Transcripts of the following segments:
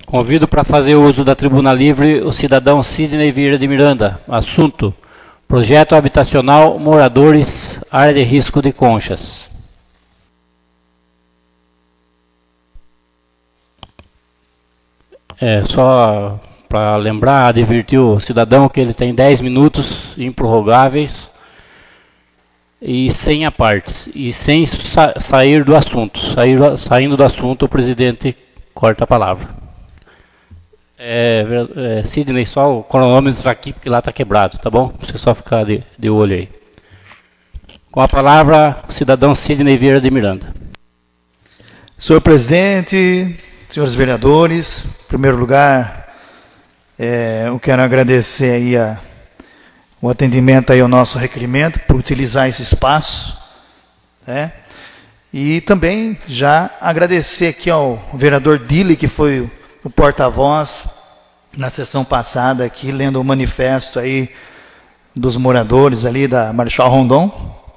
Convido para fazer uso da tribuna livre o cidadão Sidney Vieira de Miranda. Assunto: projeto habitacional, moradores, área de risco de Conchas. Só para lembrar, advertir o cidadão que ele tem 10 minutos improrrogáveis e sem apartes, e sem sair do assunto. Saindo do assunto, o presidente corta a palavra. Sidney, só o cronômetro aqui, porque lá está quebrado, tá bom? Você só ficar de olho aí. Com a palavra, o cidadão Sidney Vieira de Miranda. Senhor presidente, senhores vereadores, em primeiro lugar, eu quero agradecer aí o atendimento aí ao nosso requerimento, por utilizar esse espaço, né? E também já agradecer aqui ao vereador Dili, que foi o porta-voz na sessão passada aqui, lendo o manifesto aí dos moradores ali da Marechal Rondon.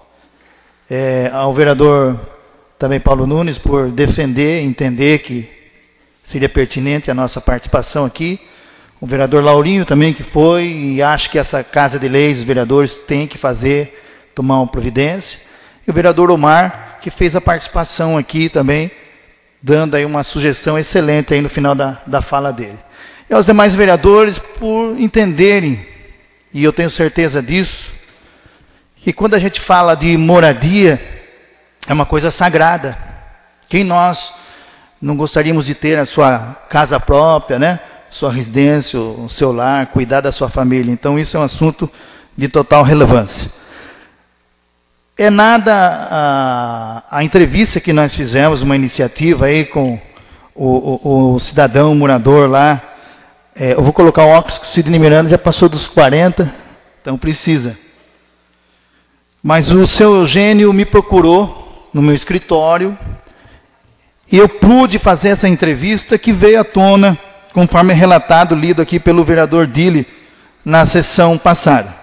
Ao vereador também Paulo Nunes por defender, entender que seria pertinente a nossa participação aqui. O vereador Laurinho também que foi e acha que essa Casa de Leis, os vereadores têm que fazer, tomar uma providência. E o vereador Omar, que fez a participação aqui também, dando aí uma sugestão excelente aí no final da fala dele. E aos demais vereadores por entenderem, e eu tenho certeza disso, que quando a gente fala de moradia, é uma coisa sagrada. Quem nós não gostaríamos de ter a sua casa própria, né? Sua residência, o seu lar, cuidar da sua família. Então isso é um assunto de total relevância. É nada a entrevista que nós fizemos, uma iniciativa aí com o cidadão morador lá. Eu vou colocar o óculos, que o Sidney Miranda já passou dos 40, então precisa. Mas o seu Eugênio me procurou no meu escritório e eu pude fazer essa entrevista que veio à tona, conforme relatado, lido aqui pelo vereador Dili na sessão passada.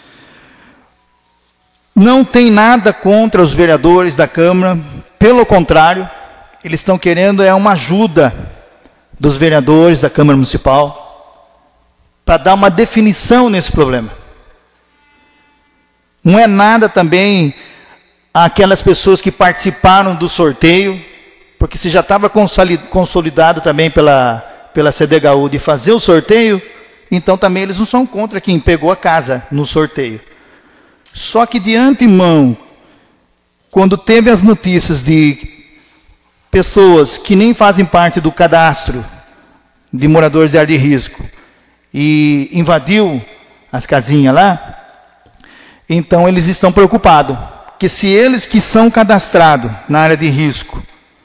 Não tem nada contra os vereadores da Câmara, pelo contrário, eles estão querendo uma ajuda dos vereadores da Câmara Municipal para dar uma definição nesse problema. Não é nada também aquelas pessoas que participaram do sorteio, porque se já estava consolidado também pela CDHU de fazer o sorteio, então também eles não são contra quem pegou a casa no sorteio. Só que de antemão, quando teve as notícias de pessoas que nem fazem parte do cadastro de moradores de área de risco e invadiu as casinhas lá, então eles estão preocupados, que se eles que são cadastrados na área de risco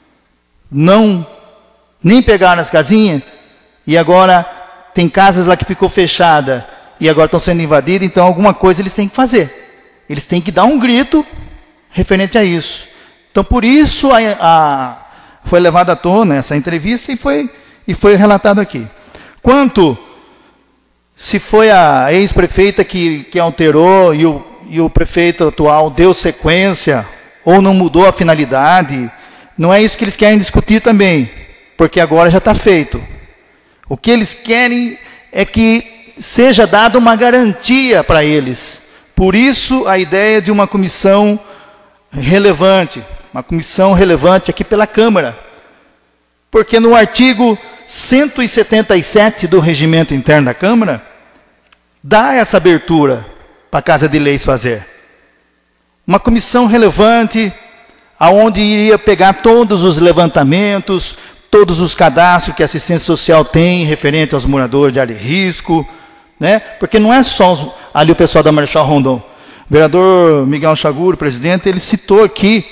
nem pegaram as casinhas, e agora tem casas lá que ficou fechada e agora estão sendo invadidas, então alguma coisa eles têm que fazer. Eles têm que dar um grito referente a isso. Então, por isso, foi levada à tona essa entrevista e foi relatado aqui. Quanto se foi a ex-prefeita que alterou e o prefeito atual deu sequência ou não mudou a finalidade, não é isso que eles querem discutir também, porque agora já está feito. O que eles querem é que seja dada uma garantia para eles. Por isso, a ideia de uma comissão relevante aqui pela Câmara. Porque no artigo 177 do Regimento Interno da Câmara, dá essa abertura para a Casa de Leis fazer. Uma comissão relevante, aonde iria pegar todos os levantamentos, todos os cadastros que a assistência social tem referente aos moradores de área de risco, né? Porque não é só ali o pessoal da Marechal Rondon. O vereador Miguel Chaguro, presidente, ele citou aqui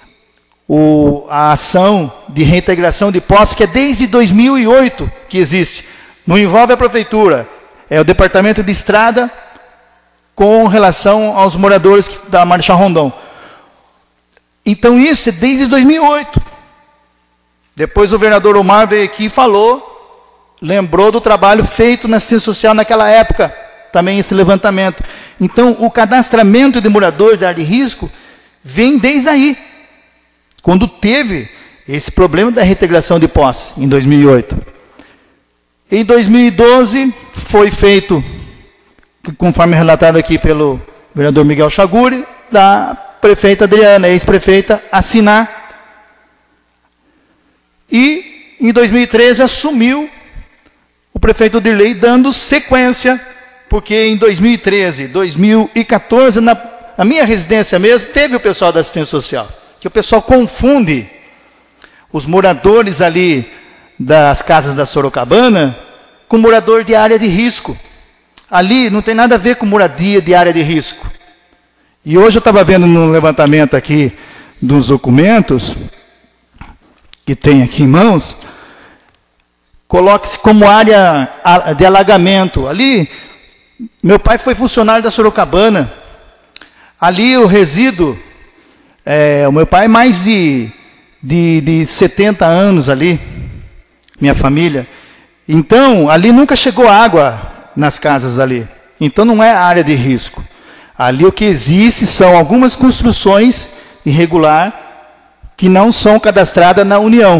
a ação de reintegração de posse, que é desde 2008 que existe. Não envolve a prefeitura, é o departamento de estrada com relação aos moradores da Marechal Rondon. Então isso é desde 2008. Depois o vereador Omar veio aqui e falou, lembrou do trabalho feito na assistência social naquela época, também esse levantamento. Então, o cadastramento de moradores da área de risco vem desde aí, quando teve esse problema da reintegração de posse, em 2008. Em 2012, foi feito, conforme relatado aqui pelo vereador Miguel Chaguri, da prefeita Adriana, ex-prefeita, assinar. E, em 2013, assumiu o prefeito Dirley, dando sequência, porque em 2013, 2014, na minha residência mesmo, teve o pessoal da assistência social, que o pessoal confunde os moradores ali das casas da Sorocabana com morador de área de risco. Ali não tem nada a ver com moradia de área de risco. E hoje eu estava vendo no levantamento aqui dos documentos, que tem aqui em mãos, coloque-se como área de alagamento. Ali, meu pai foi funcionário da Sorocabana. Ali o resíduo, o meu pai é mais de 70 anos ali, minha família. Então, ali nunca chegou água nas casas ali. Então não é área de risco. Ali o que existe são algumas construções irregulares que não são cadastradas na União.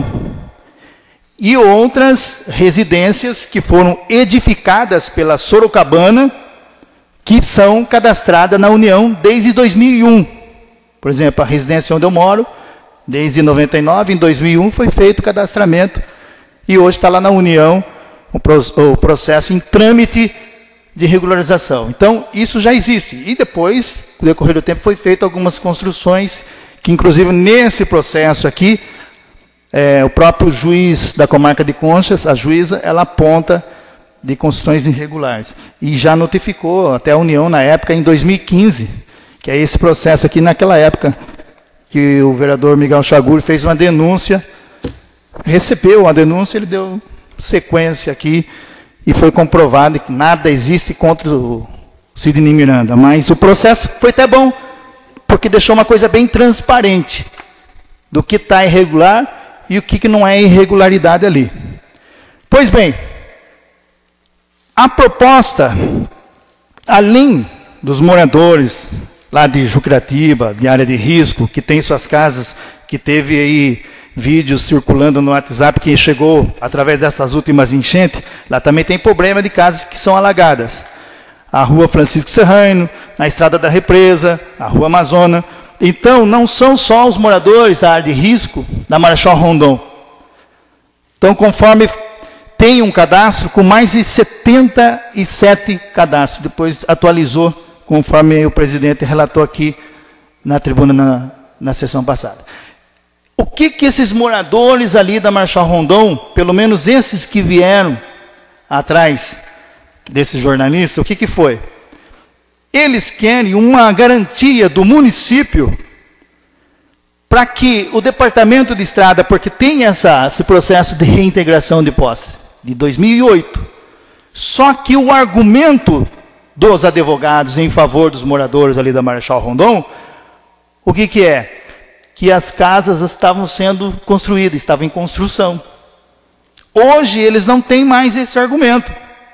E outras residências que foram edificadas pela Sorocabana, que são cadastradas na União desde 2001. Por exemplo, a residência onde eu moro, desde 99, em 2001 foi feito o cadastramento, e hoje está lá na União o processo em trâmite de regularização. Então, isso já existe. E depois, no decorrer do tempo, foi feito algumas construções, que inclusive nesse processo aqui, o próprio juiz da comarca de Conchas, a juíza, ela aponta de construções irregulares. E já notificou até a União, na época, em 2015, que é esse processo aqui, naquela época, que o vereador Miguel Chaguri fez uma denúncia, recebeu a denúncia, ele deu sequência aqui, e foi comprovado que nada existe contra o Sidney Miranda. Mas o processo foi até bom, porque deixou uma coisa bem transparente do que está irregular e o que não é irregularidade ali. Pois bem, a proposta, além dos moradores lá de Jucratiba, de área de risco, que tem suas casas, que teve aí vídeos circulando no WhatsApp, que chegou através dessas últimas enchentes, lá também tem problema de casas que são alagadas. A rua Francisco Serrano, na estrada da Represa, a rua Amazônia. Então, não são só os moradores da área de risco da Marechal Rondon. Então, conforme tem um cadastro com mais de 77 cadastros, depois atualizou, conforme o presidente relatou aqui na tribuna na sessão passada. O que esses moradores ali da Marechal Rondon, pelo menos esses que vieram atrás desse jornalista, o que foi? Eles querem uma garantia do município para que o departamento de estrada, porque tem esse processo de reintegração de posse, de 2008, só que o argumento dos advogados em favor dos moradores ali da Marechal Rondon, o que é? Que as casas estavam sendo construídas, estavam em construção. Hoje eles não têm mais esse argumento.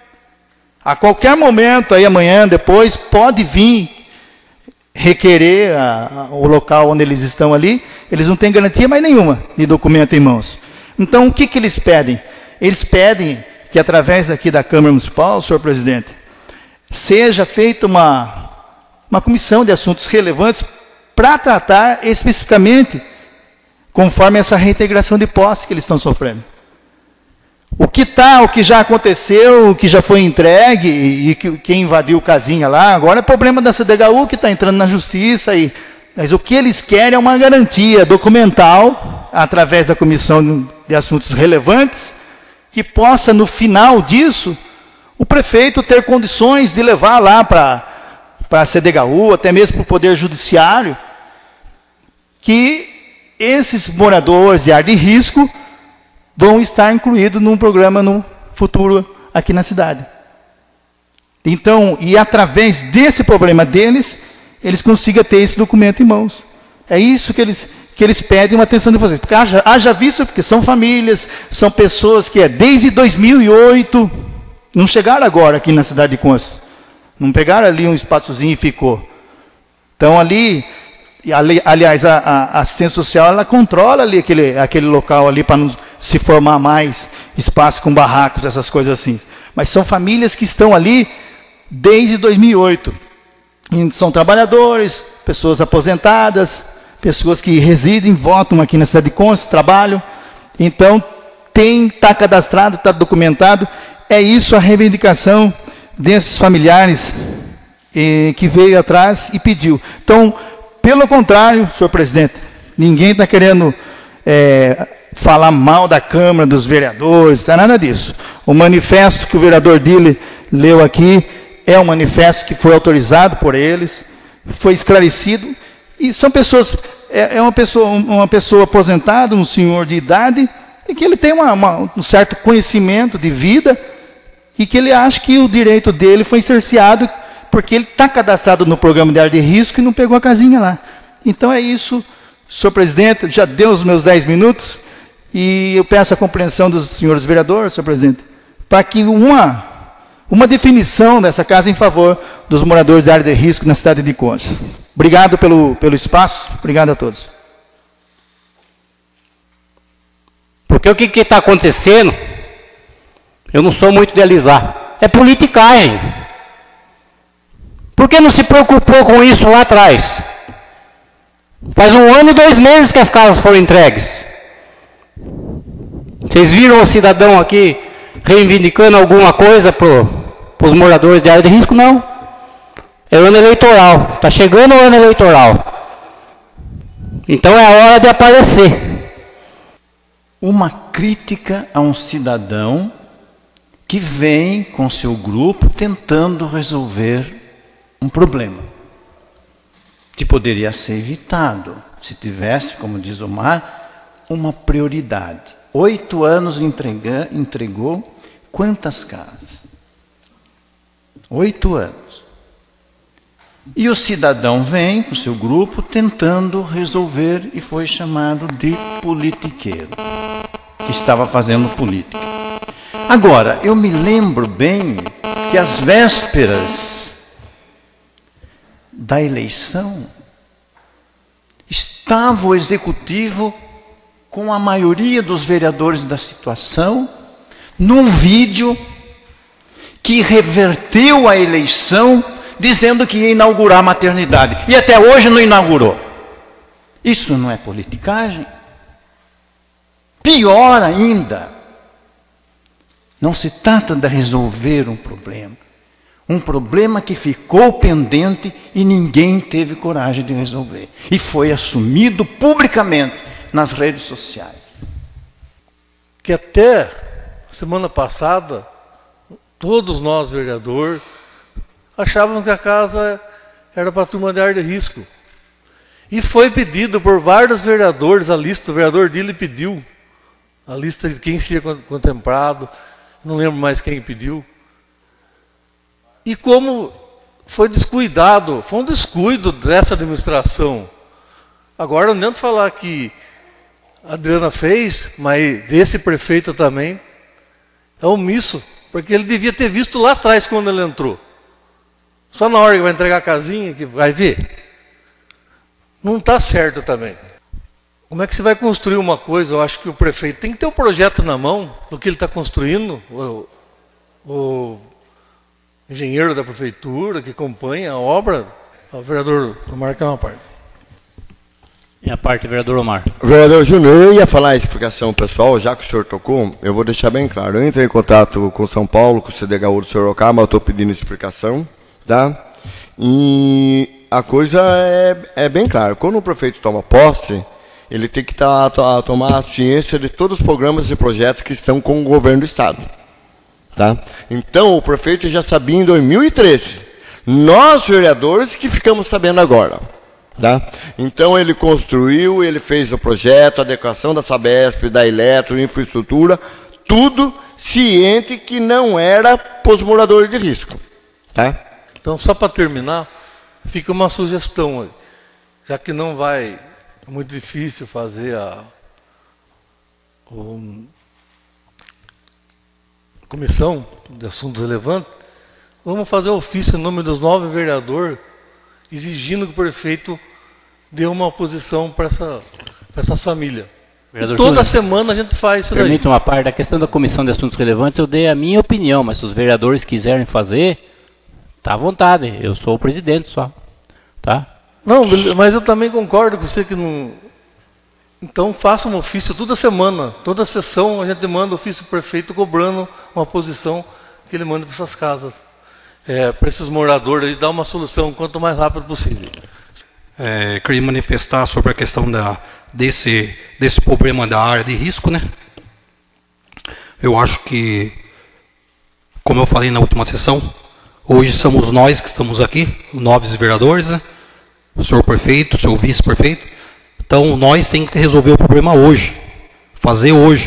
A qualquer momento, aí amanhã, depois, pode vir requerer o local onde eles estão ali, eles não têm garantia mais nenhuma de documento em mãos. Então, o que eles pedem? Eles pedem que, através aqui da Câmara Municipal, senhor presidente, seja feita uma comissão de assuntos relevantes para tratar especificamente conforme essa reintegração de posse que eles estão sofrendo. O que já aconteceu, o que já foi entregue, e quem invadiu casinha lá, agora é problema da CDHU que está entrando na justiça. Mas o que eles querem é uma garantia documental, através da comissão de assuntos relevantes, que possa, no final disso, o prefeito ter condições de levar lá para a CDHU, até mesmo para o Poder Judiciário, que esses moradores de área de risco vão estar incluídos num programa no futuro aqui na cidade. Então, e através desse problema deles, eles consigam ter esse documento em mãos. É isso que eles pedem uma atenção de vocês. Porque haja visto, porque são famílias, são pessoas que desde 2008, não chegaram agora aqui na cidade de Conchas. Não pegaram ali um espaçozinho e ficou. Então ali, aliás, a assistência social, ela controla ali aquele local ali para não se formar mais espaço com barracos, essas coisas assim. Mas são famílias que estão ali desde 2008. E são trabalhadores, pessoas aposentadas, pessoas que residem, votam aqui na cidade de Conce, trabalham. Então, está cadastrado, está documentado. É isso a reivindicação desses familiares que veio atrás e pediu. Então, pelo contrário, senhor presidente, ninguém está querendo falar mal da Câmara, dos vereadores, não é nada disso. O manifesto que o vereador Dille leu aqui é um manifesto que foi autorizado por eles, foi esclarecido, e são pessoas, uma pessoa aposentada, um senhor de idade, e que ele tem um certo conhecimento de vida, e que ele acha que o direito dele foi cerceado, porque ele está cadastrado no programa de área de risco e não pegou a casinha lá. Então é isso, senhor presidente, já deu os meus 10 minutos, e eu peço a compreensão dos senhores vereadores, senhor presidente, para que uma definição dessa casa em favor dos moradores da área de risco na cidade de Conce. Obrigado pelo espaço, obrigado a todos. Porque o que está acontecendo, eu não sou muito de alisar, é politicagem. Por que não se preocupou com isso lá atrás? Faz 1 ano e 2 meses que as casas foram entregues. Vocês viram o cidadão aqui reivindicando alguma coisa para os moradores de área de risco? Não. É ano eleitoral. Está chegando o ano eleitoral. Então é a hora de aparecer. Uma crítica a um cidadão que vem com seu grupo tentando resolver um problema que poderia ser evitado se tivesse, como diz o Mar, uma prioridade. 8 anos entregou quantas casas? 8 anos. E o cidadão vem com seu grupo tentando resolver e foi chamado de politiqueiro, que estava fazendo política. Agora, eu me lembro bem que às vésperas da eleição estava o executivo com a maioria dos vereadores da situação num vídeo que reverteu a eleição dizendo que ia inaugurar a maternidade. E até hoje não inaugurou. Isso não é politicagem? Pior ainda, não se trata de resolver um problema que ficou pendente e ninguém teve coragem de resolver. E foi assumido publicamente nas redes sociais. Que até semana passada, todos nós, vereadores, achavam que a casa era para a turma de área de risco. E foi pedido por vários vereadores, a lista, o vereador Dille pediu a lista de quem seria contemplado, não lembro mais quem pediu. E como foi descuidado, foi um descuido dessa administração. Agora não adianta falar que a Adriana fez, mas esse prefeito também é omisso, porque ele devia ter visto lá atrás quando ele entrou. Só na hora que vai entregar a casinha que vai ver. Não está certo também. Como é que você vai construir uma coisa? Eu acho que o prefeito tem que ter o projeto na mão do que ele está construindo. O engenheiro da prefeitura que acompanha a obra. O vereador Omar quer uma parte. E a parte, vereador Omar. Vereador Júnior, eu ia falar a explicação pessoal, já que o senhor tocou, eu vou deixar bem claro. Eu entrei em contato com São Paulo, com o CDHU do Sorocaba, eu estou pedindo explicação, tá? E a coisa é bem clara. Quando o prefeito toma posse, ele tem que tomar a ciência de todos os programas e projetos que estão com o governo do Estado. Tá? Então, o prefeito já sabia em 2013. Nós, vereadores, que ficamos sabendo agora. Tá? Então, ele construiu, ele fez o projeto, a adequação da Sabesp, da Eletro, infraestrutura, tudo ciente que não era para os moradores de risco. Tá? Então, só para terminar, fica uma sugestão. Já que não vai... É muito difícil fazer a comissão de assuntos relevantes. Vamos fazer um ofício em nome dos 9 vereadores, exigindo que o prefeito dê uma oposição para essas famílias. Vereador Toda Júnior, semana a gente faz isso daí. permita uma parte da questão da comissão de assuntos relevantes, eu dei a minha opinião, mas se os vereadores quiserem fazer, tá à vontade, eu sou o presidente só, tá? Não, mas eu também concordo com você que não... Então faça um ofício toda semana, toda sessão a gente manda ofício prefeito cobrando uma posição que ele manda para essas casas. Para esses moradores aí, dar uma solução quanto mais rápido possível. Queria manifestar sobre a questão desse problema da área de risco, né? Eu acho que, como eu falei na última sessão, hoje somos nós que estamos aqui, 9 vereadores, né? O senhor prefeito, o senhor vice-prefeito. Então, nós temos que resolver o problema hoje, fazer hoje.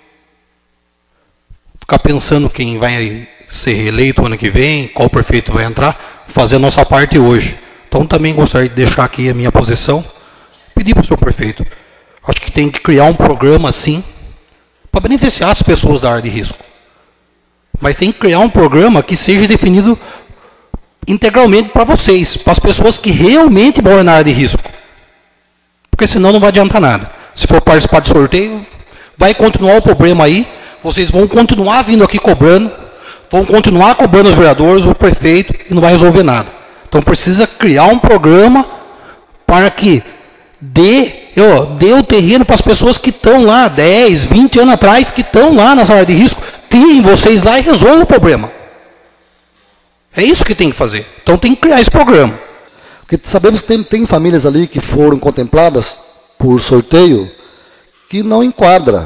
Ficar pensando quem vai ser reeleito ano que vem, qual prefeito vai entrar, fazer a nossa parte hoje. Então, também gostaria de deixar aqui a minha posição, pedir para o senhor prefeito, acho que tem que criar um programa assim, para beneficiar as pessoas da área de risco. Mas tem que criar um programa que seja definido integralmente para vocês, para as pessoas que realmente moram na área de risco. Porque senão não vai adiantar nada. Se for participar de sorteio, vai continuar o problema aí, vocês vão continuar vindo aqui cobrando, vão continuar cobrando os vereadores, o prefeito, e não vai resolver nada. Então precisa criar um programa para que dê o terreno para as pessoas que estão lá 10, 20 anos atrás, que estão lá nessa área de risco, tirem vocês lá e resolvam o problema. É isso que tem que fazer. Então tem que criar esse programa. Porque sabemos que tem famílias ali que foram contempladas por sorteio que não enquadra.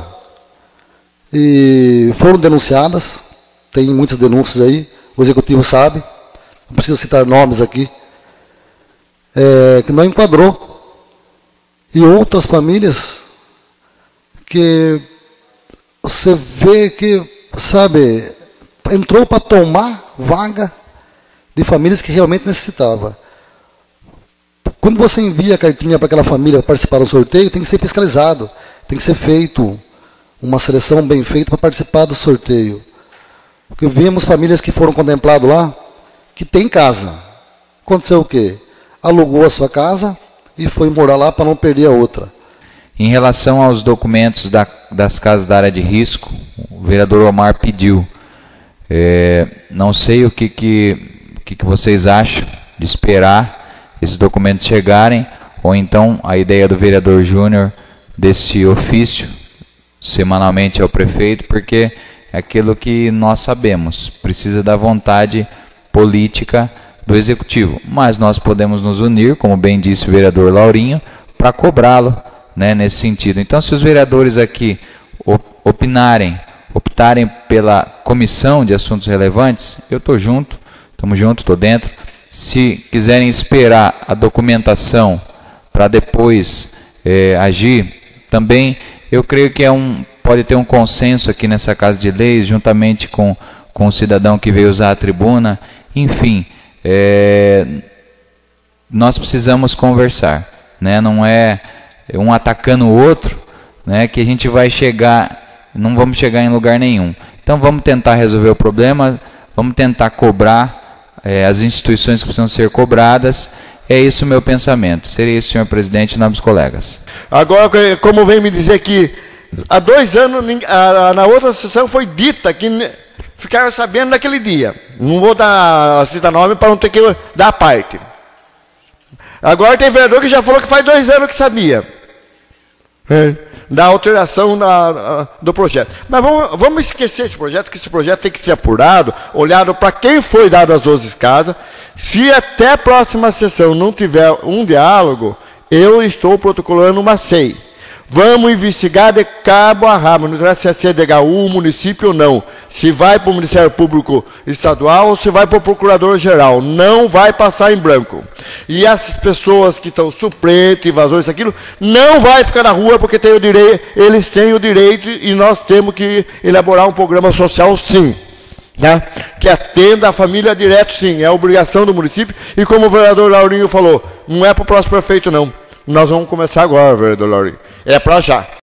E foram denunciadas, tem muitas denúncias aí, o executivo sabe, não preciso citar nomes aqui, que não enquadrou. E outras famílias que você vê que, sabe, entrou para tomar vaga de famílias que realmente necessitavam. Quando você envia a cartinha para aquela família participar do sorteio, tem que ser fiscalizado, tem que ser feito uma seleção bem feita para participar do sorteio. Porque vimos famílias que foram contempladas lá, que tem casa. Aconteceu o quê? Alugou a sua casa e foi morar lá para não perder a outra. Em relação aos documentos das casas da área de risco, o vereador Omar pediu. Não sei o que vocês acham de esperar esses documentos chegarem, ou então a ideia do vereador Júnior desse ofício semanalmente ao prefeito, porque é aquilo que nós sabemos, precisa da vontade política do executivo, mas nós podemos nos unir, como bem disse o vereador Laurinho, para cobrá-lo, né, nesse sentido. Então, se os vereadores aqui optarem pela comissão de assuntos relevantes, eu estou junto, estamos juntos, estou dentro. Se quiserem esperar a documentação para depois agir, também eu creio que pode ter um consenso aqui nessa Casa de Leis, juntamente com o cidadão que veio usar a tribuna. Enfim, nós precisamos conversar, né? Não é um atacando o outro, né, que a gente vai chegar, não vamos chegar em lugar nenhum. Então vamos tentar resolver o problema, vamos tentar cobrar as instituições que precisam ser cobradas. É isso o meu pensamento. Seria isso, senhor presidente, nobres colegas. Agora, como vem me dizer que há 2 anos, na outra sessão foi dita que ficaram sabendo naquele dia. Não vou citar nome para não ter que dar parte. Agora tem vereador que já falou que faz 2 anos que sabia. Da alteração do projeto. Mas vamos esquecer esse projeto, que esse projeto tem que ser apurado, olhado para quem foi dado as 12 casas. Se até a próxima sessão não tiver um diálogo, eu estou protocolando uma SEI. Vamos investigar de cabo a rabo, não interessa se é CDHU, município ou não. Se vai para o Ministério Público Estadual ou se vai para o Procurador-Geral. Não vai passar em branco. E as pessoas que estão suplentes, invasores, aquilo, não vai ficar na rua porque tem o direito, eles têm o direito e nós temos que elaborar um programa social, sim. Né? Que atenda a família direto, sim. É obrigação do município. E como o vereador Laurinho falou, não é para o próximo prefeito, não. Nós vamos começar agora, vereador Laurinho. É para já.